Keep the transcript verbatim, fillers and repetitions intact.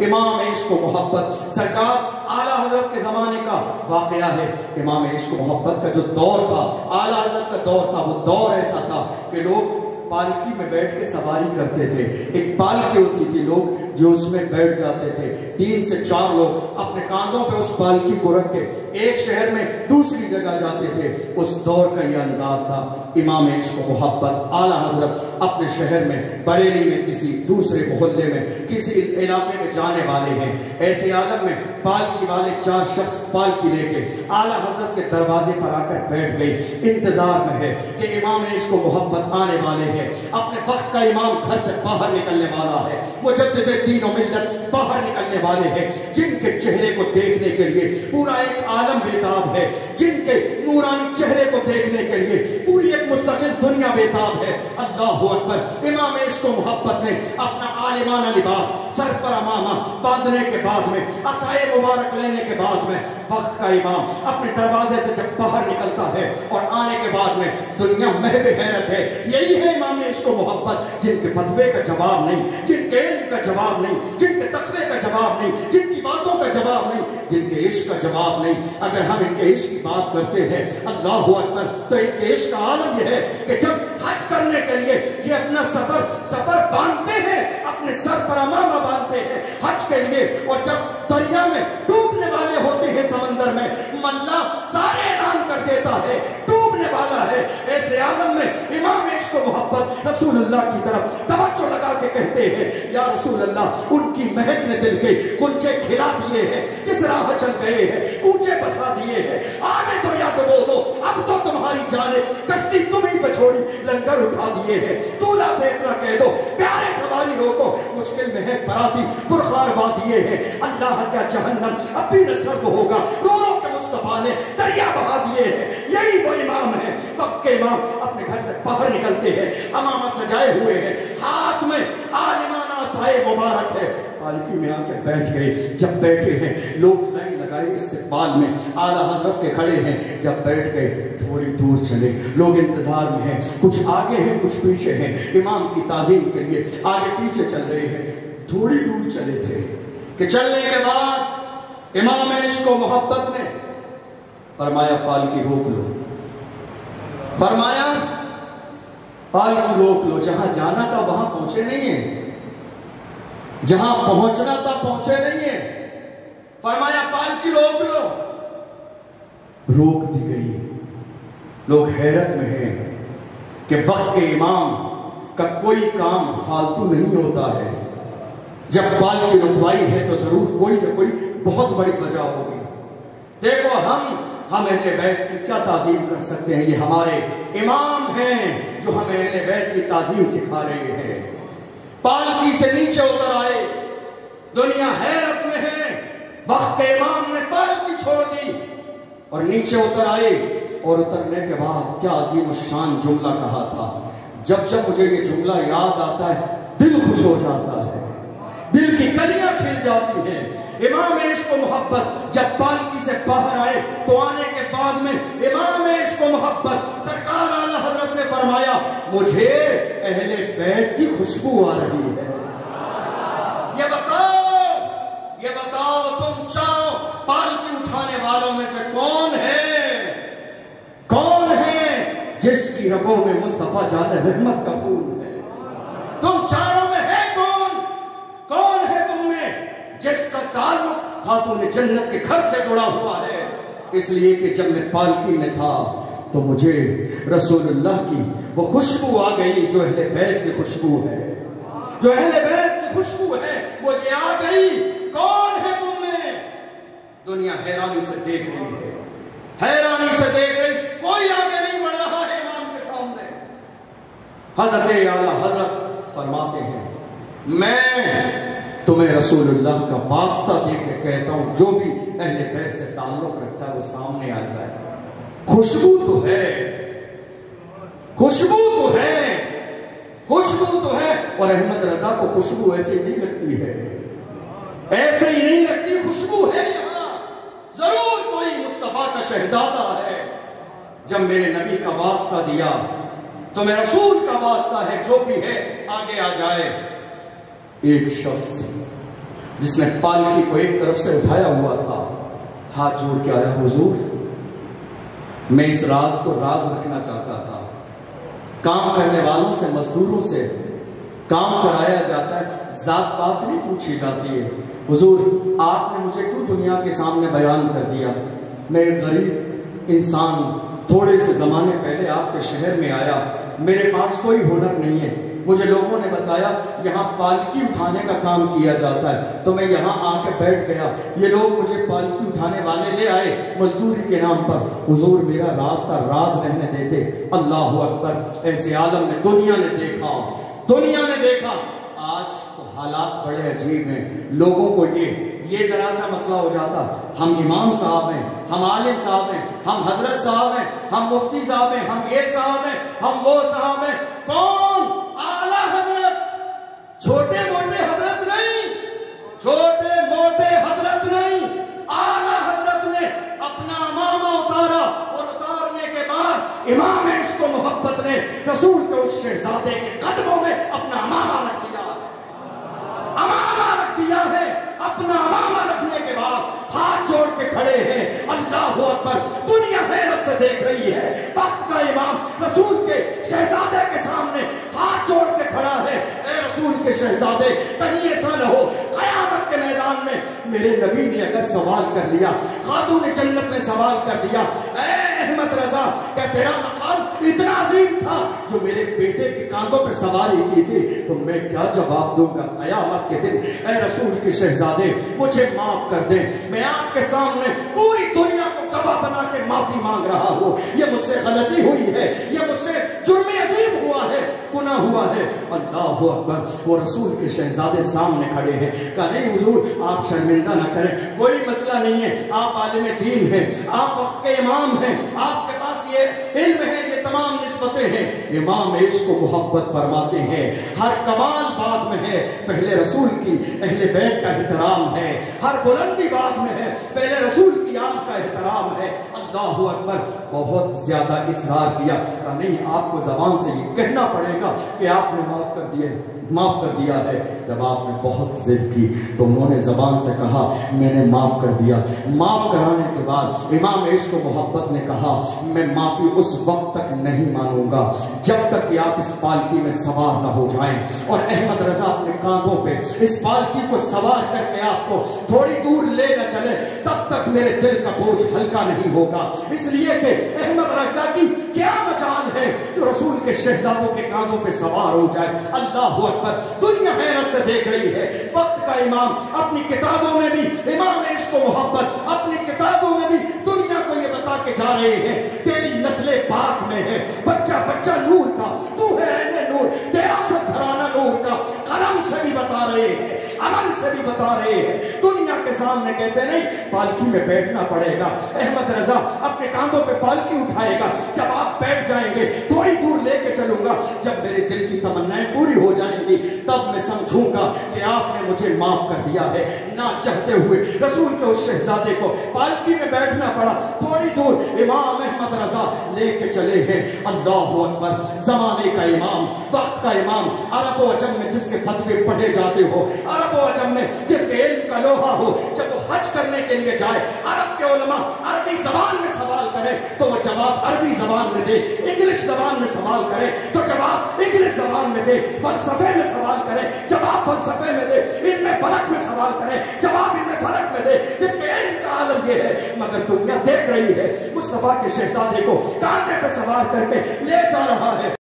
امام عشق و محبت سرکار اعلیٰ حضرت کے زمانے کا واقعہ ہے. امام عشق و محبت کا جو دور تھا، اعلیٰ حضرت کا دور تھا، وہ دور ایسا تھا کہ لوگ پالکی میں بیٹھ کے سواری کرتے تھے. ایک پالکی ہوتی تھی، لوگ جو اس میں بیٹھ جاتے تھے، تین سے چار لوگ اپنے کاندھوں پہ اس پالکی کو رکھ کے ایک شہر میں دوسری جگہ جاتے تھے. اس دور کا یہ انداز تھا. امام عشق و محبت اعلیٰ حضرت اپنے شہر میں، بریلی میں، کسی دوسرے محلے میں، کسی علاقے میں جانے والے ہیں. ایسے عالم میں پالکی والے چار شخص پالکی لے کے اعلیٰ حضرت کے دروازے پر آ کر بیٹھ گئے. انتظار میں ہے کہ امام عشق و محبت آنے والے ہیں. اپنے وقت کا امام گھر سے باہر نکلنے والا ہے. مجدد دین و ملت باہر نکلنے والے ہیں، جن کے چہرے کو دیکھنے کے لیے پورا ایک عالم بیتاب ہے، جن کے نورانی چہرے کو دیکھنے کے لیے پوری ایک مستقل دنیا بیتاب ہے. اللہ اکبر. امام عشق و محبت نے اپنا عالمانہ لباس سر پر امامہ باندھنے کے بعد میں، عصائے مبارک لینے کے بعد میں، وقت کا امام اپنے دروازے سے جب باہر نکلتا ہے اور آنے کے بعد میں دنیا محو حیرت ہے. یہی ہے امام عشق و محبت، جن کے فتوے کا جواب نہیں، جن کے علم کا جواب نہیں، جن کے تقوی کا جواب نہیں، جن کی باتوں کا جواب نہیں، جن کے عشق کا جواب نہیں. اگر ہم ان کے عشق کی بات کرتے ہیں اللہ اکبر، تو ان کے عشق کا عالم یہ ہے کہ جب حج کرنے کے لیے یہ اپنا سفر سفر باندھتے ہیں، اپنے سر پر امامہ باندھتے ہیں حج کے لیے، اور جب دریا میں ڈوبنے والے ہوتے ہیں سمندر میں، ملا سارے اعلان کر دیتا ہے ڈوبنے والا ہے. ایسے عالم میں امام عشق و محبت رسول اللہ کی طرف توجہ لگا کے کہتے ہیں یا رسول اللہ، ان کی مہک نے دل کے کنچے کھلا دیے ہیں، جس راہ چل گئے ہیں کوچے بسا دیے ہیں. آگے تو یا تو بول دو اب تو تمہاری جانیں کشتی تمہیں پہ چھوڑی لنگر اٹھا دیے ہیں. دولہ سے اتنا کہہ دو پیارے سواری ہو کو مشکل میں ہے براتی پرخار وادیے ہیں. اللہ کیا جہنم اب بھی نہ سرد ہوگا، رو رو کے مصطفیٰ نے دریا بہا دیے ہیں. یہی وہ امام ہے. وقت کے امام اپنے گھر سے باہر نکلتے ہیں، امامہ سجائے ہوئے ہیں، ہاتھ میں عالمانہ عصائے مبارک ہے. پالکی میں آ کے بیٹھ گئے. جب بیٹھے ہیں لوگ لائن لگائے استقبال میں، اعلیٰ حضرت کے کھڑے ہیں. جب بیٹھ گئے تھوڑی دور چلے، لوگ انتظار میں ہیں، کچھ آگے ہیں کچھ پیچھے ہیں. امام کی تعظیم کے لیے آگے پیچھے چل رہے ہیں. تھوڑی دور چلے تھے کہ چلنے کے بعد امام عشق و محبت نے فرمایا پالکی روک لو. فرمایا پالکی روک لو. جہاں جانا تھا وہاں پہنچے نہیں ہیں، جہاں پہنچنا تھا پہنچے نہیں ہیں. فرمایا پالکی روک لو. روک دی گئی. لوگ حیرت میں ہیں کہ وقت کے امام کا کوئی کام فالتو نہیں ہوتا ہے. جب پالکی رکوائی ہے تو ضرور کوئی نہ کوئی بہت بڑی وجہ ہوگی. دیکھو ہم ہم اہل بیت کی کیا تعظیم کر سکتے ہیں؟ یہ ہمارے امام ہیں جو ہمیں اہل بیت کی تعظیم سکھا رہے ہیں. پالکی سے نیچے اتر آئے، دنیا حیرت میں ہے. وقت کے امام نے پالکی چھوڑ دی اور نیچے اتر آئے، اور اترنے کے بعد کیا عظیم الشان جملہ کہا تھا. جب جب مجھے یہ جملہ یاد آتا ہے دل خوش ہو جاتا ہے، دل کی کلیاں کھل جاتی ہیں. امام عشق و محبت جب پالکی سے باہر آئے تو آنے کے بعد میں امام عشق و محبت سرکار اعلیٰ حضرت نے فرمایا مجھے اہل بیت کی خوشبو آ رہی ہے. یہ بتاؤ یہ بتاؤ تم چاہو پالکی اٹھانے والوں میں سے کون ہے کون ہے جس کی رگوں میں مصطفیٰ جان رحمت کا خون ہے؟ تم چاروں میں ہے کون کون ہے تم میں جس کا تعلق خاتون جنت کے گھر سے جڑا ہوا ہے؟ اس لیے کہ جب میں پالکی میں تھا تو مجھے رسول اللہ کی وہ خوشبو آ گئی جو اہل بیت کی خوشبو ہے، جو اہل بیت کی خوشبو ہے مجھے آ گئی. کون ہے تم میں؟ دنیا حیرانی سے دیکھ رہی ہے، حیرانی سے دیکھ رہی. کوئی آگے نہیں بڑھ رہا ہے امام کے سامنے. حضرت اعلیٰ حضرت فرماتے ہیں میں تمہیں رسول اللہ کا واسطہ دے کے کہتا ہوں جو بھی اہل بیت سے تعلق رکھتا ہے وہ سامنے آ جائے. خوشبو تو ہے، خوشبو تو ہے، خوشبو تو ہے. اور احمد رضا کو خوشبو ایسے نہیں لگتی ہے، ایسے ہی نہیں لگتی. خوشبو ہے یہاں، ضرور کوئی مصطفیٰ کا شہزادہ ہے. جب میرے نبی کا واسطہ دیا تو میں رسول کا واسطہ ہے، جو بھی ہے آگے آ جائے. ایک شخص جس نے پالکی کو ایک طرف سے اٹھایا ہوا تھا، ہاتھ جوڑ کے آیا، حضور میں اس راز کو راز رکھنا چاہتا تھا۔ کام کرنے والوں سے، مزدوروں سے کام کرایا جاتا ہے، ذات پات نہیں پوچھی جاتی ہے۔ حضور آپ نے مجھے کیوں دنیا کے سامنے بیان کر دیا؟ میں ایک غریب انسان تھوڑے سے زمانے پہلے آپ کے شہر میں آیا، میرے پاس کوئی ہنر نہیں ہے، مجھے لوگوں نے بتایا یہاں پالکی اٹھانے کا کام کیا جاتا ہے، تو میں یہاں آ کے بیٹھ گیا، یہ لوگ مجھے پالکی اٹھانے والے لے آئے مزدوری کے نام پر۔ حضور میرا راستہ راز رہنے دیتے۔ اللہ اکبر! ایسے عالم نے دنیا نے دیکھا، دنیا نے دیکھا۔ آج تو حالات بڑے عجیب ہیں، لوگوں کو یہ یہ ذرا سا مسئلہ ہو جاتا، ہم امام صاحب ہیں، ہم عالم صاحب ہیں، ہم حضرت صاحب ہیں، ہم مفتی صاحب ہیں، ہم یہ صاحب ہیں، ہم وہ صاحب ہیں۔ کون؟ اعلیٰ حضرت، چھوٹے موٹے حضرت نہیں، چھوٹے موٹے حضرت نہیں، اعلیٰ حضرت نے اپنا امامہ اتارا، اور اتارنے کے بعد امام عشق و محبت نے رسول کے اس شہزادے کے قدموں میں اپنا امامہ رکھ دیا، امامہ رکھ دیا ہے۔ اپنا امامہ رکھنے کے بعد ہاتھ جوڑ کے کھڑے ہیں۔ اللہ اکبر! دنیا حیرت سے دیکھ رہی ہے، وقت کا امام رسول کے شہزادے کے سامنے ہاتھ جوڑ کے کھڑا ہے۔ اے رسول کے شہزادے، کہیں ایسا نہ ہو قیامت کے میدان میں میرے نبی نے اگر سوال کر لیا، خاتون جنت نے سوال کر دیا، اے احمد رضا، کہ تیرا مقام اتنا عظیم تھا جو میرے بیٹے کے کاندھوں پہ سواری کی تھی، تو میں کیا جواب دوں گا قیامت کے دن؟ اے رسول کے شہزادے، مجھے معاف کر دیں، میں آپ کے سامنے پوری دنیا کو گواہ بنا کے معافی مانگ رہا ہوں، یہ مجھ سے غلطی ہوئی ہے، یہ مجھ سے جرم عظیم ہوا ہے، گناہ ہوا ہے۔ اللہ اکبر! وہ رسول کے شہزادے سامنے کھڑے ہیں، کہا نہیں حضور آپ شرمندہ نہ کریں، کوئی مسئلہ نہیں ہے، آپ عالم دین ہیں، آپ وقت کے امام ہیں، آپ کے پاس یہ علم ہے، یہ تمام نسبتیں ہیں۔ امام عشق کو محبت فرماتے ہیں، ہر کمال بعد میں ہے، پہلے رسول کی اہل بیت کا احترام ہے، ہر بلندی بعد میں ہے، پہلے رسول کی آل کا احترام ہے۔ اللہ اکبر! بہت زیادہ اصرار کیا، کہا نہیں آپ کو زبان سے یہ کہنا پڑے گا کہ آپ نے معاف کر دیا معاف کر دیا ہے۔ جب آپ نے بہت ضد کی تو انہوں نے زبان سے کہا میں نے معاف کر دیا۔ معاف کرانے کے بعد امام عشق و محبت نے کہا میں معافی اس وقت تک نہیں مانوں گا جب تک کہ آپ اس پالکی میں سوار نہ ہو جائیں، اور احمد رضا اپنے کاندھوں پہ اس پالکی کو سوار کر کے آپ کو تھوڑی دور لے نہ چلے تب تک میرے دل کا بوجھ ہلکا نہیں ہوگا، اس لیے کہ احمد رضا کی کیا مجال ہے جو رسول کے شہزادوں کے کاندھوں پہ سوار ہو جائے۔ اللہ اکبر! دنیا حیرت سے دیکھ رہی ہے، وقت کا امام اپنی کتابوں میں بھی، امام عشق و محبت اپنی کتابوں میں بھی دنیا کو یہ بتا کے جا رہے ہیں تیری نسل پاک میں ہے، بچہ بچہ نور کا، تو ہے اہل نور، تیرا سب گھرانہ نور کا۔ قلم سے بھی بتا رہے ہیں، عمل سے بھی بتا رہے ہیں، دنیا کے سامنے کہتے نہیں پالکی میں بیٹھنا پڑے گا۔ احمد رضا اپنے کاندھوں پہ پالکی اٹھائے گا، جب آپ بیٹھ جائیں گے تھوڑی دور لے کے چلوں گا، جب میرے دل کی تمنائیں پوری ہو جائیں گی تب میں سمجھوں گا کہ آپ نے مجھے معاف کر دیا ہے۔ نہ چاہتے ہوئے رسول کے اس شہزادے کو پالکی میں بیٹھنا پڑا، تھوڑی دور امام احمد رضا لے کے چلے ہیں۔ اللہ اکبر! زمانے کا امام، وقت کا امام، عرب و عجم میں جس کے فتوے پڑھے جاتے ہو، عرب و عجم میں جس کے علم کا لوہا ہو، جب وہ حج کرنے کے لیے جائے عرب کے علماء عربی زبان میں سوال کریں تو وہ جواب عربی زبان میں دے، انگلش زبان میں سوال کرے تو جواب انگلش زبان میں دے، فلسفے میں سوال کرے جواب فلسفے میں دے، علم فلک میں سوال کرے جواب علم فلک میں دے، جس کے علم کا عالم یہ ہے۔ مگر دنیا دیکھ رہی ہے مصطفیٰ کے شہزادے کو کاندھے پہ سوار کر کے لے جا رہا ہے۔